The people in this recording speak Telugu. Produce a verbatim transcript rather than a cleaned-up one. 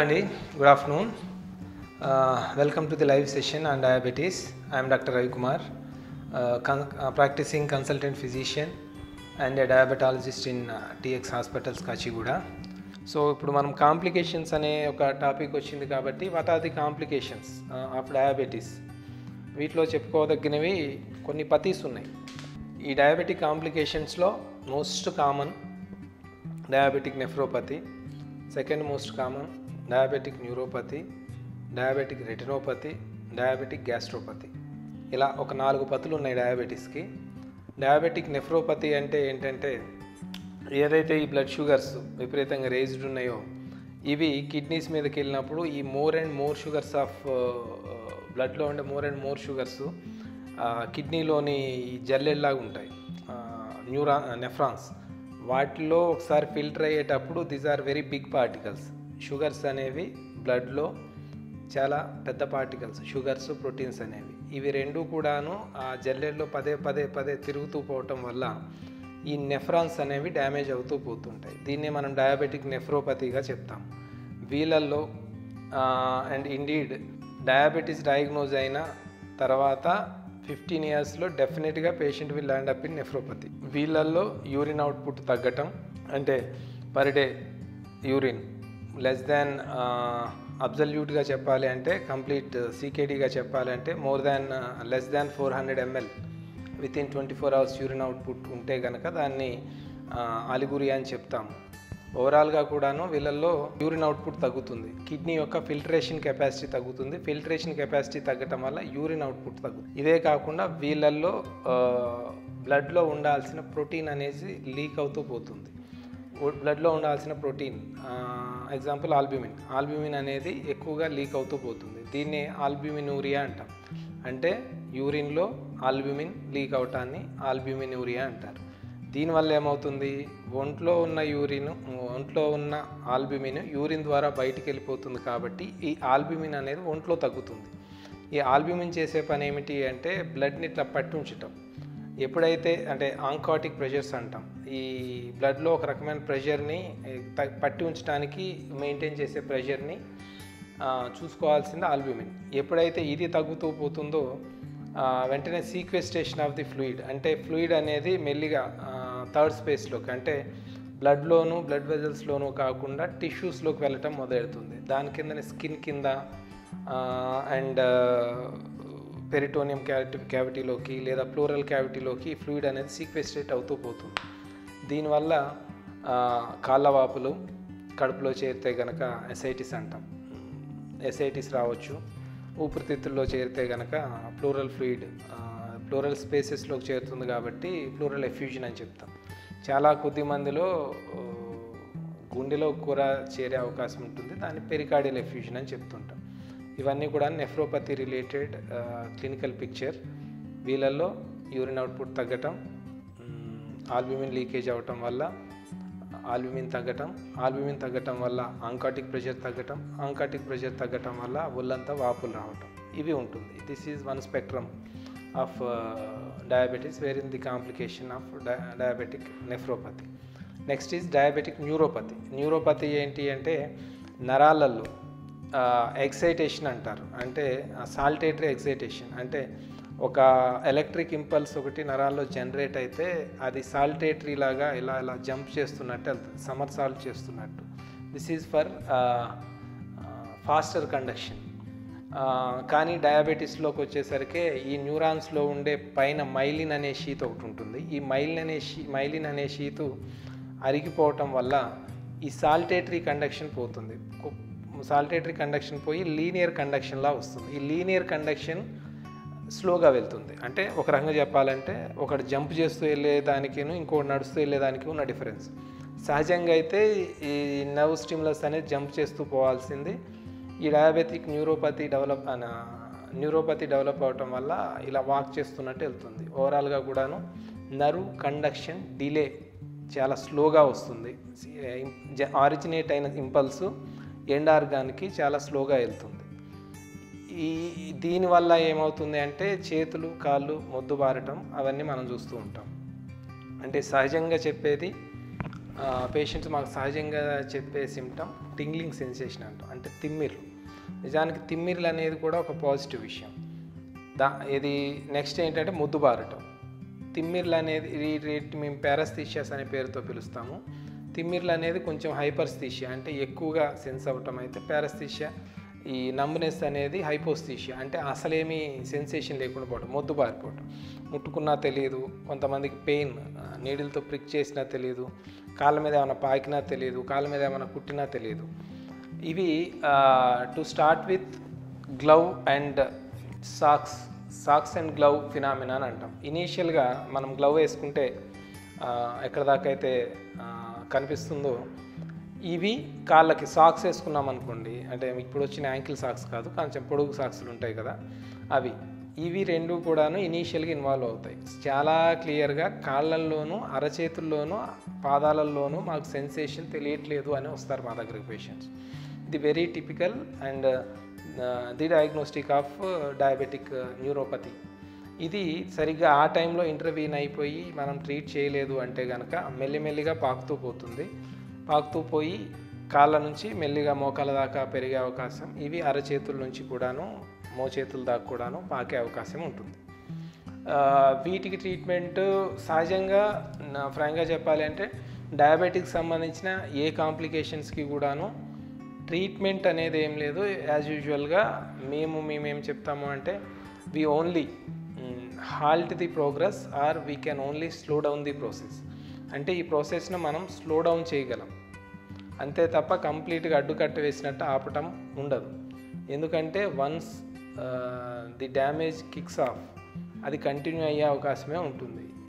Andy, good afternoon. Uh, welcome to the live session on diabetes. I am Doctor Ravi Kumar, uh, con- uh, practicing consultant physician and a diabetologist in uh, T X Hospitals, Kachiguda. So ఇప్పుడు మనం కాంప్లికేషన్స్ అనే ఒక టాపిక్ వచ్చింది కాబట్టి what are the complications of diabetes, వీటిలో చెప్పుకోదగినవి కొన్ని పతీస్ ఉన్నాయి. ఈ డయాబెటిక్ కాంప్లికేషన్స్లో most common diabetic nephropathy, second most common diabetic neuropathy, diabetic retinopathy, diabetic gastropathy. ఇలా ఒక నాలుగు పతులు ఉన్నాయి డయాబెటీస్కి. డయాబెటిక్ నెఫ్రోపతి అంటే ఏంటంటే ఏదైతే ఈ బ్లడ్ షుగర్స్ విపరీతంగా రేజ్డ్ ఉన్నాయో ఇవి కిడ్నీస్ మీదకి వెళ్ళినప్పుడు ఈ more and more sugars of బ్లడ్లో ఉండే మోర్ అండ్ మోర్ షుగర్స్ కిడ్నీలోని జల్లెల్లాగా ఉంటాయి, న్యూరా నెఫ్రాన్స్. వాటిలో ఒకసారి ఫిల్టర్ అయ్యేటప్పుడు these are very big particles. Sugars అనేవి బ్లడ్లో చాలా పెద్ద పార్టికల్స్, షుగర్స్ ప్రోటీన్స్ అనేవి. ఇవి రెండు కూడాను ఆ జల్లెల్లో పదే పదే పదే తిరుగుతూ పోవటం వల్ల ఈ నెఫ్రాన్స్ అనేవి డ్యామేజ్ అవుతూ పోతుంటాయి. దీన్నే మనం డయాబెటిక్ నెఫ్రోపతిగా చెప్తాం. వీళ్ళల్లో అండ్ ఇండీడ్ డయాబెటీస్ డయాగ్నోజ్ అయిన తర్వాత ఫిఫ్టీన్ ఇయర్స్లో డెఫినెట్గా patient will land up in nephropathy. వీళ్ళల్లో యూరిన్ అవుట్పుట్ తగ్గటం, అంటే per day urine less than అబ్జల్యూట్గా చెప్పాలి అంటే కంప్లీట్ సీకేడీగా చెప్పాలి అంటే more than less than four hundred ml within twenty four hours urine output ఉంటే కనుక దాన్ని అలిగురియా అని చెప్తాము. ఓవరాల్గా కూడాను వీళ్ళల్లో యూరిన్ అవుట్పుట్ తగ్గుతుంది, కిడ్నీ యొక్క ఫిల్టరేషన్ కెపాసిటీ తగ్గుతుంది. ఫిల్టరేషన్ కెపాసిటీ తగ్గటం వల్ల యూరిన్ అవుట్పుట్ తగ్గుతుంది. ఇదే కాకుండా వీళ్ళల్లో బ్లడ్లో ఉండాల్సిన ప్రోటీన్ అనేది లీక్ అవుతూ పోతుంది. బ్లడ్లో ఉండాల్సిన ప్రోటీన్, ఎగ్జాంపుల్ ఆల్బ్యూమిన్, ఆల్బ్యూమిన్ అనేది ఎక్కువగా లీక్ అవుతూ పోతుంది. దీన్ని ఆల్బ్యూమినూరియా అంటాం. అంటే యూరిన్లో ఆల్బ్యూమిన్ లీక్ అవటాన్ని ఆల్బ్యూమినూరియా అంటారు. దీనివల్ల ఏమవుతుంది, ఒంట్లో ఉన్న యూరిన్ ఒంట్లో ఉన్న ఆల్బ్యూమిన్ యూరిన్ ద్వారా బయటికి వెళ్ళిపోతుంది. కాబట్టి ఈ ఆల్బ్యూమిన్ అనేది ఒంట్లో తగ్గుతుంది. ఈ ఆల్బ్యూమిన్ చేసే పని ఏమిటి అంటే బ్లడ్ని ఇట్లా పట్టి ఉంచటం. ఎప్పుడైతే అంటే ఆంకాటిక్ ప్రెషర్స్ అంటాం, ఈ బ్లడ్లో ఒక రకమైన ప్రెషర్ని పట్టి ఉంచడానికి మెయింటైన్ చేసే ప్రెషర్ని చూసుకోవాల్సింది ఆల్బ్యూమిన్. ఎప్పుడైతే ఇది తగ్గుతూ పోతుందో వెంటనే సీక్వెస్ట్రేషన్ ఆఫ్ ది ఫ్లూయిడ్, అంటే ఫ్లూయిడ్ అనేది మెల్లిగా థర్డ్ స్పేస్లోకి అంటే బ్లడ్లోను బ్లడ్ వెజల్స్లోనూ కాకుండా టిష్యూస్లోకి వెళ్ళటం మొదలెడుతుంది. దాని కిందనే స్కిన్ కింద అండ్ పెరిటోనియం క్యావిటీ క్యావిటీలోకి లేదా ప్లూరల్ క్యావిటీలోకి ఫ్లూయిడ్ అనేది సీక్వెస్ట్రేట్ అవుతూ పోతుంది. దీనివల్ల కాళ్ళవాపులు కడుపులో చేరితే కనుక ఎసైటిస్ అంటాం, ఎసైటిస్ రావచ్చు. ఊపిరితిత్తుల్లో చేరితే కనుక ప్లూరల్ ఫ్లూయిడ్ ప్లూరల్ స్పేసెస్లోకి చేరుతుంది కాబట్టి ప్లూరల్ ఎఫ్యూజన్ అని చెప్తాం. చాలా కొద్ది మందిలో గుండెలో కూడా చేరే అవకాశం ఉంటుంది, దాన్ని పెరికార్డియల్ ఎఫ్యూజన్ అని చెప్తుంటాం. ఇవన్నీ కూడా నెఫ్రోపతి రిలేటెడ్ క్లినికల్ పిక్చర్. వీళ్ళల్లో యూరిన్ అవుట్పుట్ తగ్గటం, ఆల్బ్యూమిన్ లీకేజ్ అవ్వటం వల్ల ఆల్బ్యూమిన్ తగ్గటం, ఆల్బ్యూమిన్ తగ్గటం వల్ల ఆంకాటిక్ ప్రెషర్ తగ్గటం, ఆంకాటిక్ ప్రెషర్ తగ్గటం వల్ల ఒళ్ళంతా వాపులు రావటం, ఇవి ఉంటుంది. This is one spectrum of diabetes where in the complication of diabetic nephropathy. Next is diabetic neuropathy. Neuropathy ఏంటి అంటే నరాలలో ఎక్సైటేషన్ అంటారు, అంటే సాల్టేటరీ ఎక్సైటేషన్. అంటే ఒక ఎలక్ట్రిక్ ఇంపల్స్ ఒకటి నరాల్లో జనరేట్ అయితే అది సాల్టేటరీ లాగా ఇలా ఇలా జంప్ చేస్తున్నట్టు వెళ్తుంది, సమర్ సాల్ట్ చేస్తున్నట్టు. This is for faster conduction. కానీ డయాబెటీస్లోకి వచ్చేసరికి ఈ న్యూరాన్స్లో ఉండే పైన మైలిన్ అనే షీత్ ఒకటి ఉంటుంది. ఈ మైలిన్ అనే షీ మైలిన్ అనే షీతు అరిగిపోవటం వల్ల ఈ సాల్టేటరీ కండక్షన్ పోతుంది. సాల్టేటరీ కండక్షన్ పోయి లీనియర్ కండక్షన్లా వస్తుంది. ఈ లీనియర్ కండక్షన్ స్లోగా వెళ్తుంది. అంటే ఒక రకంగా చెప్పాలంటే ఒకటి జంప్ చేస్తూ వెళ్ళేదానికిను ఇంకోటి నడుస్తూ వెళ్ళేదానికి ఉన్న డిఫరెన్స్. సహజంగా అయితే ఈ నర్వ్ స్టిమ్యులస్ అనేది జంప్ చేస్తూ పోవాల్సింది. ఈ diabetic neuropathy develop neuropathy develop అవటం వల్ల ఇలా వాక్ చేస్తున్నట్టు వెళ్తుంది. ఓవరాల్గా కూడాను నర్వ్ కండక్షన్ డిలే చాలా స్లోగా వస్తుంది. ఆరిజినేట్ అయిన ఇంపల్సు ఎండ్ ఆర్గాన్కి చాలా స్లోగా వెళ్తుంది. ఈ దీనివల్ల ఏమవుతుంది అంటే చేతులు కాళ్ళు మొద్దుబారటం అవన్నీ మనం చూస్తూ ఉంటాం. అంటే సహజంగా చెప్పేది పేషెంట్స్ మాకు సహజంగా చెప్పే సిమ్టమ్ టింగ్లింగ్ సెన్సేషన్ అంటాం, అంటే తిమ్మిర్లు. నిజానికి తిమ్మిర్లు అనేది కూడా ఒక పాజిటివ్ విషయం. దా ఇది నెక్స్ట్ ఏంటంటే ముద్దుబారటం. తిమ్మిర్లు అనేది రేట్ మేము పారాస్థీషియాస్ అనే పేరుతో పిలుస్తాము. తిమ్మిర్లు అనేది కొంచెం హైపర్స్థీషియా, అంటే ఎక్కువగా సెన్స్ అవ్వటం అయితే పారాస్థీషియా. ఈ నంబ్నెస్ అనేది హైపోస్థీషియా, అంటే అసలేమీ సెన్సేషన్ లేకుండా పోవడం, మొద్దు బారిపోవటం. ముట్టుకున్నా తెలియదు, కొంతమందికి పెయిన్, నీడిల్తో ప్రిక్ చేసినా తెలియదు, కాళ్ళ మీద ఏమైనా పాకినా తెలియదు, కాళ్ళ మీద ఏమైనా కుట్టినా తెలియదు. ఇవి to start with glove and socks socks and glove phenomena అని అంటాం. ఇనీషియల్గా మనం గ్లవ్ వేసుకుంటే ఎక్కడ దాకా అయితే కనిపిస్తుందో, ఇవి కాళ్ళకి సాక్స్ వేసుకున్నాం అనుకోండి, అంటే ఇప్పుడు వచ్చిన యాంకిల్ సాక్స్ కాదు, కొంచెం పొడుగు సాక్స్లు ఉంటాయి కదా అవి, ఇవి రెండు కూడాను ఇనీషియల్గా ఇన్వాల్వ్ అవుతాయి. చాలా క్లియర్గా కాళ్ళల్లోనూ అరచేతుల్లోనూ పాదాలల్లోనూ మాకు సెన్సేషన్ తెలియట్లేదు అని వస్తారు మా దగ్గరికి పేషెంట్స్. ఇది very typical and the diagnostic of diabetic neuropathy. ఇది సరిగ్గా ఆ టైంలో ఇంటర్వ్యూన్ అయిపోయి మనం ట్రీట్ చేయలేదు అంటే కనుక మెల్లిమెల్లిగా పాకుతూ పోతుంది. పాకుతూ పోయి కాళ్ళ నుంచి మెల్లిగా మోకాల దాకా పెరిగే అవకాశం, ఇవి అరచేతుల నుంచి కూడాను మోచేతుల దాకా కూడాను పాకే అవకాశం ఉంటుంది. వీటికి ట్రీట్మెంట్ సహజంగా ఫ్రాంక్గా చెప్పాలి అంటే డయాబెటిక్స్ సంబంధించిన ఏ కాంప్లికేషన్స్కి కూడాను ట్రీట్మెంట్ అనేది ఏం లేదు. యాజ్ యూజువల్గా మేము మేమేం చెప్తాము అంటే we only halt the progress or we can only slow down the process. అంటే ఈ ప్రాసెస్ను మనం స్లో డౌన్ చేయగలం, అంతే తప్ప కంప్లీట్గా అడ్డుకట్ట వేసినట్టు ఆపటం ఉండదు. ఎందుకంటే once the damage kicks off, అది కంటిన్యూ అయ్యే అవకాశమే ఉంటుంది.